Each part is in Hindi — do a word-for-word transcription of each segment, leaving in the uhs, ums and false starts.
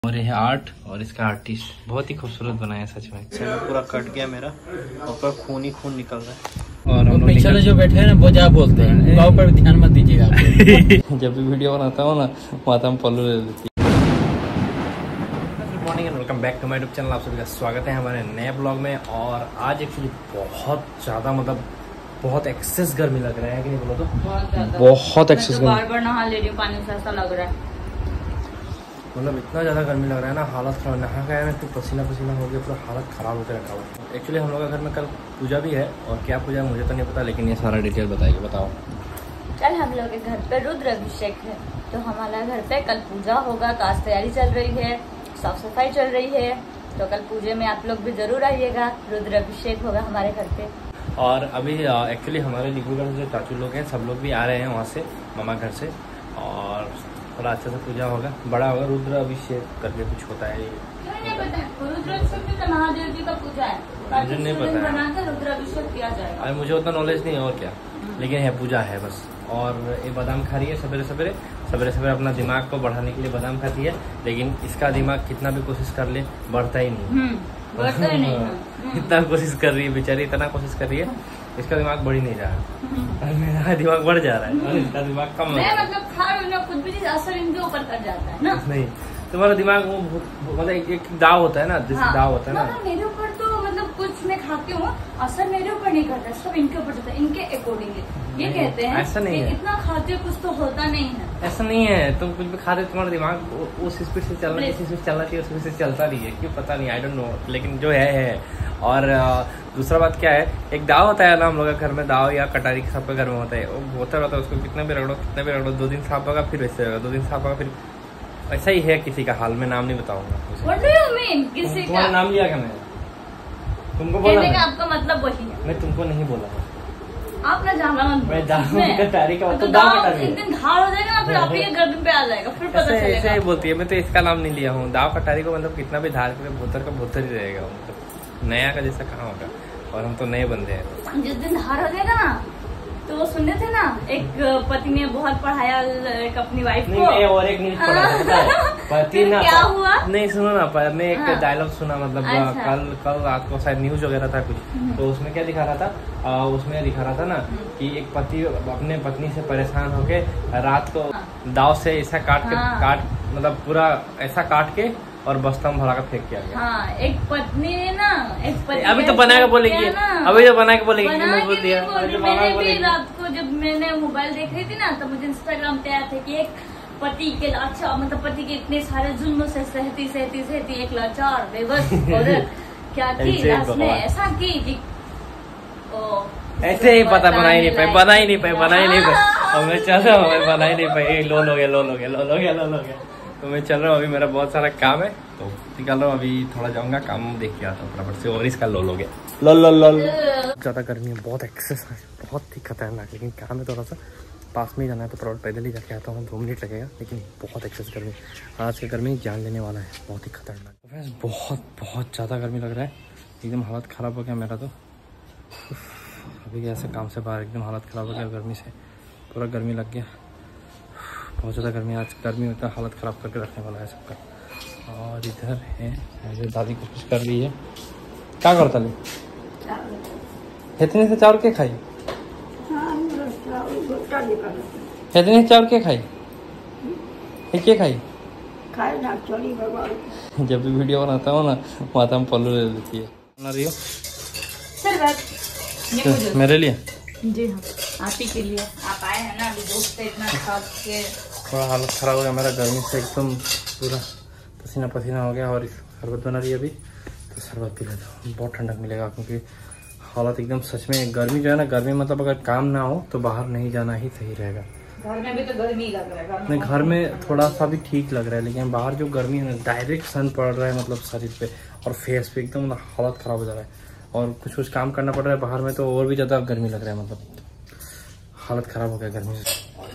और ये आर्ट और इसका आर्टिस्ट बहुत ही खूबसूरत बनाया सच में। पूरा कट गया मेरा और पूरा खून ही खून निकल रहा है। और हम पीछे जो बैठे हैं ना वो जा बोलते हैं, गाँव पर ध्यान मत दीजिएगा। जब भी वीडियो बनाता हूँ ना माता में पल्लू ले लेती है। Good morning and welcome back to my YouTube channel. आप सभी का स्वागत है हमारे नए ब्लॉग में। और आज एक्चुअली बहुत ज़्यादा मतलब बहुत एक्सेस गर्मी लग रहा है कि नहीं बोलो तो बहुत एक्सेस गर्मी। बार बार नहा ले रही हूँ पानी से, ऐसा लग रहा है मतलब इतना ज़्यादा गर्मी लग रहा है ना, हालत खराब। नहा गया मैं तो पसीना पसीना हो गया, पूरा हालत ख़राब होकर रखा हुआ। एक्चुअली हम लोग का घर में कल पूजा भी है और क्या पूजा है मुझे तो नहीं पता, लेकिन ये सारा डिटेल बताइए। बताओ। कल हम लोग के घर पे रुद्र अभिषेक है, तो हमारा घर पे कल पूजा होगा। तो आज तैयारी चल रही है, साफ सफाई चल रही है, तो कल पूजे में आप लोग भी जरूर आइएगा। रुद्र अभिषेक होगा हमारे घर पे। और अभी एक्चुअली हमारे डिब्रूगढ़ जो चाचू लोग हैं सब लोग भी आ रहे हैं वहाँ से, मामा घर से, और थोड़ा अच्छे से पूजा होगा, बड़ा होगा। रुद्र अभिषेक करके कुछ होता है, नहीं पता। रुद्र अभिषेक तो महादेव जी का पूजा है, मुझे नहीं पता बनाकर रुद्र अभिषेक किया जाएगा। अरे मुझे उतना नॉलेज नहीं है और क्या, लेकिन है पूजा है बस। और ये बादाम खा रही है सवेरे सवेरे सवेरे सवेरे अपना दिमाग को बढ़ाने के लिए बादाम खाती है, लेकिन इसका दिमाग कितना भी कोशिश कर ले बढ़ता ही नहीं, बढ़ता ही नहीं। इतना कोशिश कर रही है बेचारी, इतना कोशिश कर रही है, इसका दिमाग बढ़ ही नहीं जा रहा। मेरा दिमाग बढ़ जा रहा है और इसका दिमाग कम हो रहा है। मतलब खा रही हूँ, कुछ भी चीज असर इनके ऊपर कर जाता है ना। नहीं, तुम्हारा दिमाग वो मतलब एक दाव होता है ना, जिस हाँ, दाव होता है ना। मतलब मेरे ऊपर तो मतलब कुछ मैं खाती हूँ, असर मेरे ऊपर नहीं करता, सब इनके ऊपर जाता है, इनके अकॉर्डिंगली। ये कहते हैं ऐसा नहीं है, इतना खाते हो कुछ तो होता नहीं है। ऐसा नहीं है, तुम कुछ भी खा रहे हो, तुम्हारा दिमाग उस स्पीड से चलना जिस स्पीड से चलना चाहिए उस स्पीड से चलता नहीं है, क्यों पता नहीं, आई डोंट नो, लेकिन जो है है। और दूसरा बात क्या है, एक दाव होता है ना हम लोग के घर में, दाव या कटारी सबके घर में होता है, वो होता रहता है। उसको कितने भी रगड़ो कितने भी रगड़ो, दो दिन साफ होगा फिर वैसे होगा, दो दिन साफ होगा फिर ऐसा ही है। किसी का हाल में नाम नहीं बताऊंगा। What do you mean? किसी तुम्हारा का नाम लिया क्या मैंने? तुमको बोला कहने का आपका मतलब वही है। मैं तुमको नहीं बोला, आप ना जाना मत। मैं दाव कटारी का तो मतलब दाव दाव कटारी एक दिन धार हो जाएगा ना, फिर आप ही के गर्दन पे आ जाएगा, फिर पता ऐसे चलेगा। ही बोलती है, मैं तो इसका नाम नहीं लिया हूँ। दाव कटारी को मतलब कितना भी धार के भूतर का भूतर ही रहेगा, मतलब नया का जैसा कहाँ होगा। और हम तो नए बंदे हैं। जिस दिन धार हो जाएगा ना, तो वो सुनने थे ना, एक पति ने बहुत पढ़ाया एक अपनी वाइफ को। नहीं, और एक न्यूज पढ़ा था, पता है? पति ना क्या हुआ? नहीं सुनो ना, पर मैं एक हाँ। डायलॉग सुना, मतलब अच्छा। कल कल रात को शायद न्यूज वगैरह था कुछ, तो उसमें क्या दिखा रहा था, आ, उसमें दिखा रहा था ना कि एक पति अपने पत्नी से परेशान होके रात को दाव से ऐसा काट के हाँ। काट मतलब पूरा ऐसा काट के और बस्ता में भरा कर फेंक किया गया। हाँ, एक पत्नी ने ना, एक पति अभी तो बना के बोलेगी, अभी तो बना के बोलेगी कि मैं बोल दिया। मैंने भी रात को जब मैंने मोबाइल देख रही थी ना, तो मुझे इंस्टाग्राम पे आया था कि एक पति के अच्छा मतलब पति के इतने सारे जुल्म से सहती सहती सहती एक लाचार बेबस औरत क्या की लास्ट में ऐसा की कि ऐसे ही पता बना ही नहीं पाए, बना ही नहीं पाए, बना ही नहीं पाए। और मैं चल रहा हूँ, बना ही नहीं पाए। लो लो गया लो लो गया लो लो गया लो लो गया तो मैं चल रहा हूँ। अभी मेरा बहुत सारा काम है तो निकाल रहा हूँ, अभी थोड़ा जाऊंगा, काम देख के आता हूँ फटाफट से। और इसका लो लो गया लो लो लो। ज़्यादा गर्मी है, बहुत एक्सरसाइज, बहुत ही खतरनाक, लेकिन काम है थोड़ा सा पास में ही जाना है तो थोड़ा पैदल ही जाके आता हूँ, दो मिनट लगेगा, लेकिन बहुत एक्सेस गर्मी। आज की गर्मी जान लेने वाला है, बहुत ही खतरनाक। बहुत बहुत ज़्यादा गर्मी लग रहा है, एकदम हालत ख़राब हो गया मेरा तो। अभी ऐसे काम से बाहर एकदम हालत ख़राब हो गया गर्मी से, पूरा गर्मी लग गया, बहुत ज़्यादा गर्मी। आज गर्मी में तो हालत ख़राब करके रखने वाला है सबका। और इधर है दादी कोशिश कर रही है, क्या करता ली इतने से चावल के खाई, इतने चावल के खाई के खाई जब भी वीडियो बनाता हूँ ना माता में पल्लू ले लेती है। बना रही हो सर मेरे लिए? जी हाँ, आप ही के लिए। आप आए हैं ना, अभी दोस्त से इतना खास के थोड़ा हालत ख़राब हो गया मेरा गर्मी से, एकदम पूरा पसीना पसीना हो गया। और शरबत बना रही है अभी, तो शरबत पी लेता हूँ, बहुत ठंडक मिलेगा, क्योंकि हालत एकदम सच में गर्मी जो है ना, गर्मी मतलब अगर काम ना हो तो बाहर नहीं जाना ही सही रहेगा। घर में भी तो गर्मी लग रहा है, नहीं घर में थोड़ा सा भी ठीक लग रहा है, लेकिन बाहर जो गर्मी है ना, डायरेक्ट सन पड़ रहा है मतलब शरीर पे और फेस पे, एकदम हालत ख़राब हो जा रहा है। और कुछ कुछ काम करना पड़ रहा है बाहर में, तो और भी ज़्यादा गर्मी लग रहा है, मतलब हालत ख़राब हो गया गर्मी से।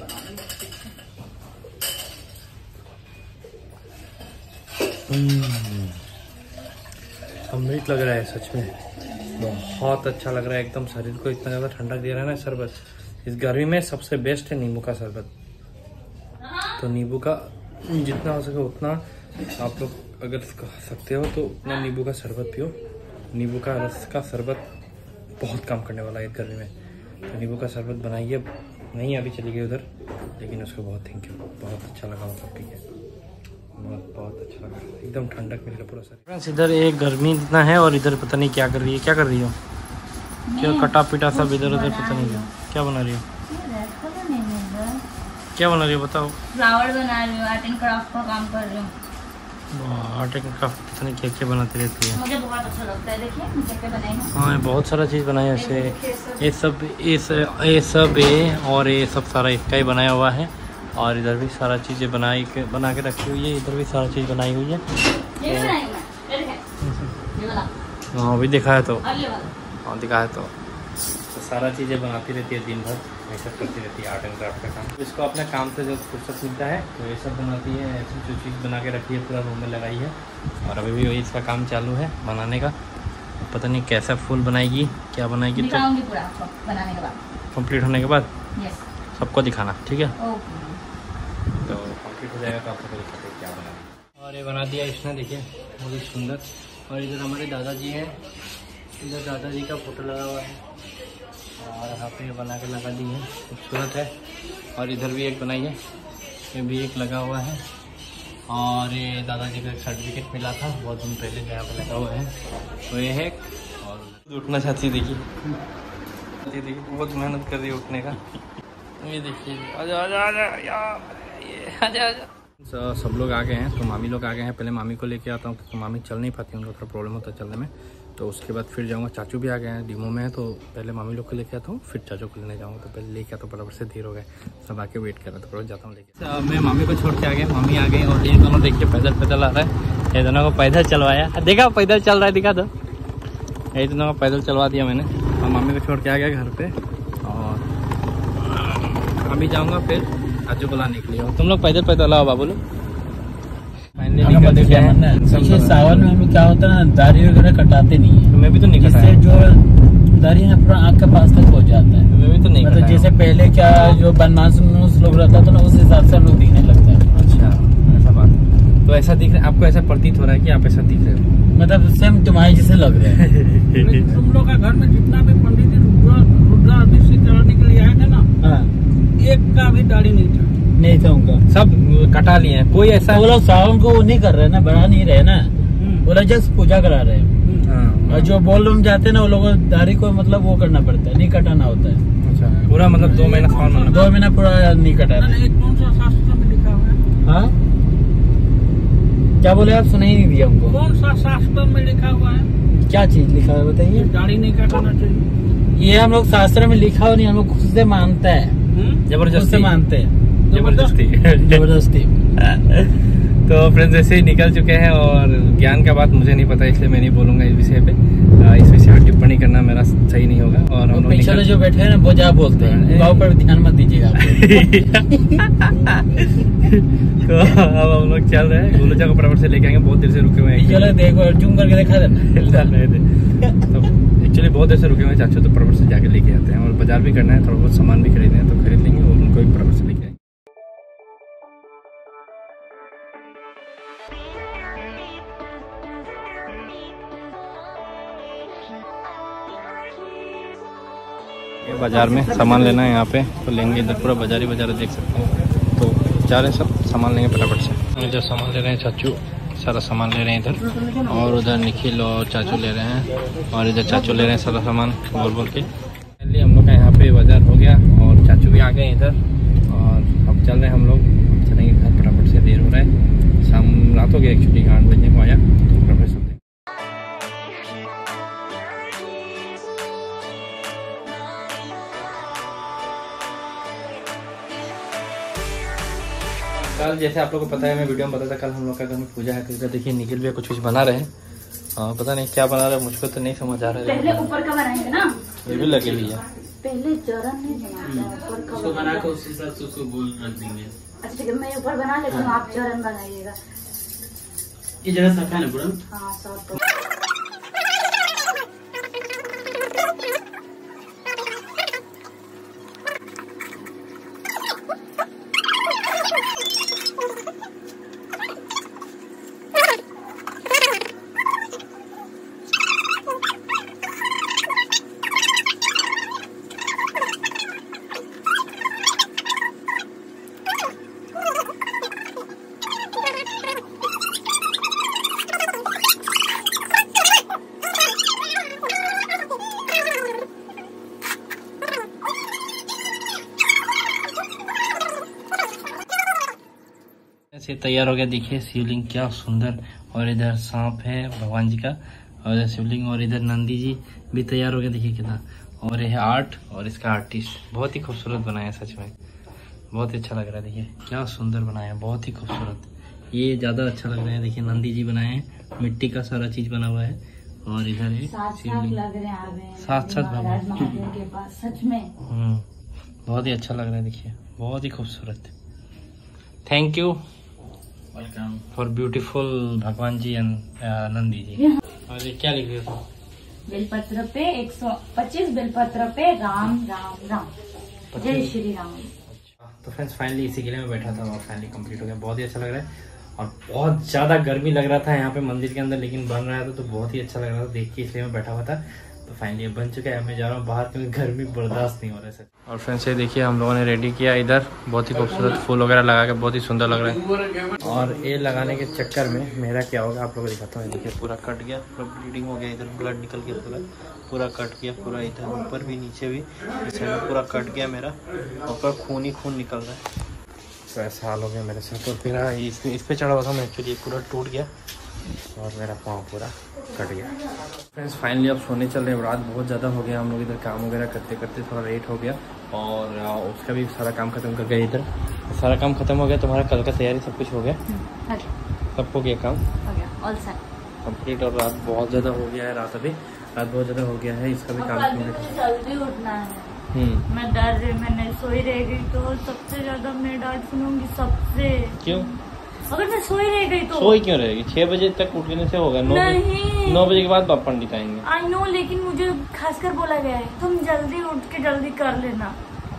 अमृत लग रहा है सच में, बहुत अच्छा लग रहा है एकदम, शरीर को इतना ज़्यादा ठंडक दे रहा है ना शरबत। इस गर्मी में सबसे बेस्ट है नींबू का शरबत। तो नींबू का जितना हो सके उतना आप लोग अगर कह सकते हो तो अपना नींबू का शरबत पियो। नींबू का रस का शरबत बहुत काम करने वाला है गर्मी में, तो नींबू का शरबत बनाइए। नहीं अभी चली गई उधर, लेकिन उसको बहुत थैंक यू, बहुत अच्छा लगा मतलब पी के, बहुत बहुत अच्छा लगा, एकदम ठंडक मिल गया पूरा सर। फ्रेंड्स इधर एक गर्मी इतना है और इधर पता नहीं क्या कर रही है। क्या कर रही हो? क्या कटा पिटा सब इधर उधर पता नहीं क्या क्या बना रही हो? क्या बना रही हो बताओ? फ्लावर बना रही हूँ, आर्ट एंड क्राफ्ट का काम कर रही हूँ। आर्ट एंड क्राफ्ट पता नहीं क्या क्या बनाती रहती है। मुझे बहुत अच्छा लगता है, देखिए मुझे क्या बनाई है। हाँ बहुत सारा चीज़ बनाया है ऐसे, ये सब इस ये सब ये और ये सब सारा इसका ही बनाया हुआ है। और इधर भी सारा चीज़ें बनाई के बना के रखी हुई है, इधर भी सारा चीज़ बनाई हुई है। ये भी बनाई है, ये देखें, ये वाला। हाँ अभी दिखा है तो, और ये वाला। हाँ दिखा है तो, तो सारा चीज़ें बनाती रहती है दिन भर, ऐसा करती रहती है आर्ट एंड क्राफ्ट का काम। इसको अपने काम से जो फुर्सत मिलता है तो ये सब बनाती है, ऐसी जो चीज़ बना के रखी है पूरा रूम में लगाई है। और अभी भी वही इसका काम चालू है बनाने का। पता नहीं कैसा फूल बनाएगी, क्या बनाएगी, तो दिखाऊंगी पूरा आपको बनाने के बाद, कंप्लीट होने के बाद यस सबको दिखाना, ठीक है? ओके। तो कंप्लीट हो जाएगा तो आप सबको दिखाते हैं क्या बना। और ये बना दिया इसने, देखिए बहुत ही सुंदर। और इधर हमारे दादाजी हैं, इधर दादाजी का फोटो लगा हुआ है और यहाँ पे बना के लगा दी है, खूबसूरत है। और इधर भी एक बनाई है, ये भी एक लगा हुआ है। और ये दादाजी को एक सर्टिफिकेट मिला था बहुत दिन पहले, यहाँ पे लगा हुआ है, तो ये है। और उठना चाहती देखिए, देखिए बहुत मेहनत कर रही है उठने का। ये देखिए आजा आजा आजा यार, ये आजा आजा। so, सब लोग आ गए हैं, तो मामी लोग आ गए हैं। पहले मामी को लेके आता हूँ तो मामी चल नहीं पाती, उनको थोड़ा प्रॉब्लम होता है चलने में। तो उसके बाद फिर जाऊँगा, चाचू भी आ गए हैं, डीमो में है, तो पहले मामी लोग को लेके आता हूँ, फिर चाचू को लेने जाऊँगा। तो पहले लेके आता हूँ, बराबर से देर हो गए, सब आके वेट कर रहे थे, बराबर जाता हूँ लेके। तो मैं मामी को छोड़ के आ गया, मामी आ गई और ये दोनों देखिए पैदल पैदल आ रहा है। ये दोनों को पैदल चलवाया, देखा पैदल चल रहा है, दिखा दो। ये दोनों को पैदल चलवा दिया मैंने और मामी को छोड़ के आ गया घर पे। और अभी जाऊँगा फिर चाचू को लाने के लिए। तुम लोग पैदल पैदल आओ बाबू लोग। सावन में हमें क्या होता है ना, दाढ़ी वगैरह कटाते नहीं है। मैं भी तो नहीं कटाया, जिससे जो दाढ़ी है पूरा आँख के पास तक पहुँच जाता है। मैं भी तो नहीं मतलब जैसे पहले क्या जो बनमास लोग रहता था ना, उस हिसाब से लोग दिखने लगता है। अच्छा ऐसा बात, तो ऐसा दिख रहा है आपको, ऐसा प्रतीत हो रहा है कि आप ऐसा दिख रहे हो? मतलब सेम तुम्हारे जैसे लग रहे हैं। तुम लोग का घर में जितना भी पंडित जी रुद्राभिषेक कराने के लिए आए थे ना, हाँ एक का भी दाढ़ी नहीं था। नहीं था उनका, सब कटा लिए हैं। कोई ऐसा वो लोग सावन को वो नहीं कर रहे ना, बढ़ा नहीं रहे ना, वो लोग जस्ट पूजा करा रहे हैं। हाँ, और जो बोल रूम जाते हैं ना, वो लोगों को दाढ़ी को मतलब वो करना पड़ता है, नहीं कटाना होता है। अच्छा पूरा मतलब दो महीना सावन में दो महीना पूरा नहीं कटाना। एक कौन सा शास्त्र में लिखा हुआ है? हाँ क्या बोले आप? सुना ही नहीं दिया हमको। कौन सा शास्त्र में लिखा हुआ है? क्या चीज लिखा है बताइए? दाढ़ी नहीं कटाना चाहिए। ये हम लोग शास्त्र में लिखा हो नहीं, हम लोग खुद से मानते हैं, जबरदस्ती से मानते हैं, जबरदस्ती जबरदस्ती। तो फ्रेंड्स ऐसे ही निकल चुके हैं और ज्ञान का बात मुझे नहीं पता, इसलिए मैं नहीं बोलूंगा इस विषय पे। इस विषय पर टिप्पणी करना मेरा सही नहीं होगा। और हम लोग पीछे निकल... जो बैठे हैं ना, वो जा बोलते हैं, गाँव पर ध्यान मत दीजिएगा। तो अब हम लोग चल रहे हैं, गुलूचा को बराबर से लेके आएंगे, बहुत देर से रुके हुए हैं। चलो देखो, जूम करके दिखा देना। तो एक्चुअली बहुत देर से रुके हुए हैं, चाचू तो बराबर से जाके लेके आते हैं। और बाजार भी करना है, थोड़ा बहुत सामान भी खरीदना है तो खरीद लेंगे और उनको भी बराबर से लेके आएंगे। बाजार में सामान लेना है यहाँ पे, तो लेंगे इधर पूरा बाजार ही बाजार देख सकते हैं। तो जा रहे हैं सब सामान लेंगे फटाफट से। इधर सामान ले रहे हैं चाचू, सारा सामान ले रहे हैं इधर, और उधर निखिल और चाचू ले रहे हैं, और इधर चाचू ले रहे हैं सारा सामान बोल बोल के। फाइनली हम लोग का यहाँ पे बाजार हो गया और चाचू भी आ गए इधर, और अब चल रहे हैं हम लोग, चलेंगे घर फटाफट से, देर हो रहा है, शाम रात हो गया, एक छुट्टी आठ बजने को आया, तो फटाफट से कल जैसे आप लोगों को पता है, मैं वीडियो में बताया था, कल हम लोग का घर में पूजा है। तो इधर देखिए निखिल भी कुछ कुछ बना रहे हैं, हाँ पता नहीं क्या बना रहे हैं, मुझको तो नहीं समझ आ रहा है। पहले ऊपर का बनाएंगे ना, ये भी लगे हुई है। पहले चरण नहीं बनाते, ऊपर का बना के उस हिसाब से उसको बोल रख देंगे। अच्छा ठीक है, मैं ऊपर बना लेती हूँ, आप चरण बनाइएगा। ये जगह साफ है ना पूरा? हाँ साफ। फ्रेंड्स ये तैयार हो गया, देखिए शिवलिंग क्या सुंदर, और इधर सांप है भगवान जी का, और इधर शिवलिंग, और इधर नंदी जी भी तैयार हो गया, देखिए कितना। और ये है आर्ट, और इसका आर्टिस्ट बहुत ही खूबसूरत बनाया, सच में बहुत ही अच्छा लग रहा है। देखिए क्या सुंदर बनाया है, बहुत ही खूबसूरत। ये ज़्यादा अच्छा लग रहा है। देखिए नंदी जी बनाए हैं, मिट्टी का सारा चीज बना हुआ है, और इधर है शिवलिंग, साथ साथ भगवान के पास, सच में हम्म बहुत ही अच्छा लग रहा है। देखिए बहुत ही खूबसूरत। Thank you welcome for beautiful भगवान जी एंड नंदी जी। और ये क्या लिखे हो? बेलपत्र पे एक सौ पच्चीस बेलपत्र पे राम राम राम, जय श्री राम। तो फ्रेंड्स फाइनली इसी के लिए मैं बैठा था और फाइनली कंप्लीट हो गया। बहुत ही अच्छा लग रहा है, और बहुत ज़्यादा गर्मी लग रहा था यहाँ पे मंदिर के अंदर, लेकिन बन रहा था तो बहुत ही अच्छा लग रहा था देख के, इसलिए मैं बैठा हुआ था। तो फाइनली बन चुका है, मैं जा रहा हूँ बाहर क्योंकि गर्मी बर्दाश्त नहीं हो रहा है। और फ्रेंड्स ये देखिए हम लोगों ने रेडी किया इधर, बहुत ही खूबसूरत फूल वगैरह लगा के बहुत ही सुंदर लग रहा है। और ये लगाने के चक्कर में मेरा क्या होगा आप लोगों को दिखाता हूँ। देखिए पूरा कट गया, पूरा ब्लीडिंग हो गया, इधर ब्लड निकल गया, पूरा पूरा कट गया, पूरा इधर ऊपर भी नीचे भी इस साइड में पूरा कट गया मेरा, और पूरा खून ही खून निकल रहा है। तो ऐसा हाल हो गया मेरे से। तो फिर इस इस पे चढ़ा हुआ था मैं, एक्चुअली पूरा टूट गया और मेरा पाँव पूरा कट गया। फ्रेंड्स फाइनली अब सोने चल रहे हैं, रात बहुत ज़्यादा हो गया, हम लोग इधर काम वगैरह करते करते थोड़ा लेट हो गया, और उसका भी सारा काम खत्म कर गया। इधर सारा काम खत्म हो गया, तुम्हारा कल का तैयारी सब कुछ हो गया, सब हो गया काम कंप्लीट। और रात बहुत ज़्यादा हो गया है, रात अभी रात बहुत ज़्यादा हो गया है, इसका भी काम कंप्लीट। जल्दी उठना है, मैं डर रही, मैं नहीं सोई रह गई तो सबसे ज्यादा मैं डांट सुनूंगी सबसे। क्यों? अगर मैं सोई रह गई तो सोई क्यों रहेगी? छह बजे तक उठने से होगा, नौ बजे नौ बजे के बाद बाप पंडित आएंगे। आई नो, लेकिन मुझे खासकर बोला गया है तुम जल्दी उठ के जल्दी कर लेना।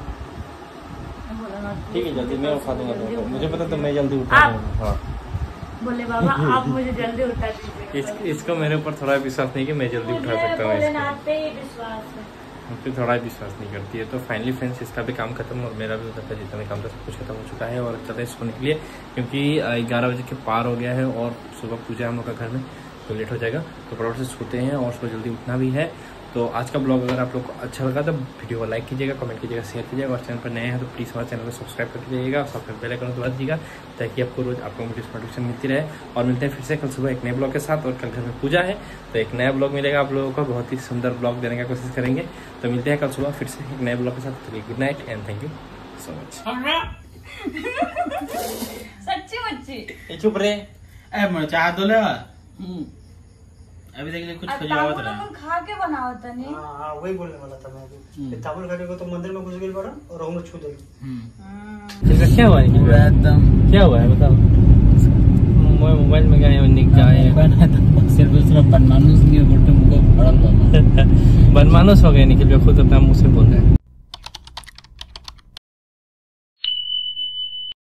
ठीक है जल्दी मैं उठा दूंगा, मुझे पता तो मैं जल्दी उठा दूंगा। हाँ बोले बाबा आप मुझे जल्दी उठा दीजिए। इस, इसको मेरे ऊपर थोड़ा विश्वास नहीं कि मैं जल्दी उठा सकता हूँ, फिर थोड़ा विश्वास नहीं करती है। तो फाइनली फ्रेंड्स इसका भी काम खत्म, और मेरा भी उधर का जितना भी काम था सब कुछ खत्म हो चुका है, और चले सोने के लिए क्योंकि ग्यारह बजे के पार हो गया है, और सुबह पूजा हम लोग का घर में तो लेट हो जाएगा, तो फटाफट से सोते हैं और सुबह जल्दी उठना भी है। तो आज का ब्लॉग अगर आप लोग को अच्छा लगा तो वीडियो को लाइक कीजिएगा, कमेंट कीजिएगा, शेयर कीजिएगा, और चैनल पर नए हैं तो प्लीज़ हमारे चैनल को सब्सक्राइब कर दीजिएगा, और साथ में बेल आइकन दबा दीजिएगा ताकि आपको रोज आपको नोटिफिकेशन मिलती रहे। और मिलते हैं फिर से कल सुबह एक नए ब्लॉग के साथ, और कल घर में पूजा है तो एक नया ब्लॉग मिलेगा आप लोगों को, बहुत ही सुंदर ब्लॉग देने का कोशिश करेंगे। तो मिलते हैं कल सुबह फिर से एक नए ब्लॉग के साथ। Good night and thank you so much. सच्ची मच्ची चुप रे, ए मैं चाह दो ले अभी तक कुछ खजुआवत रहा है, खा के बनावत है नहीं। हां वही बोलने वाला था मैं अभी। ताबल खाने को तो मंदिर में घुस गई बड़ा और हम छू दे। हम्म क्या हुआ है? एकदम क्या हुआ है बताओ। मैं मोबाइल में गए और निक जाए सिर्फ सिर्फ बनमानुस की फोटो मुझे पड़ा बनमानुस हो गए, निकल के खुद अपना मुंह से बोल रहे हैं।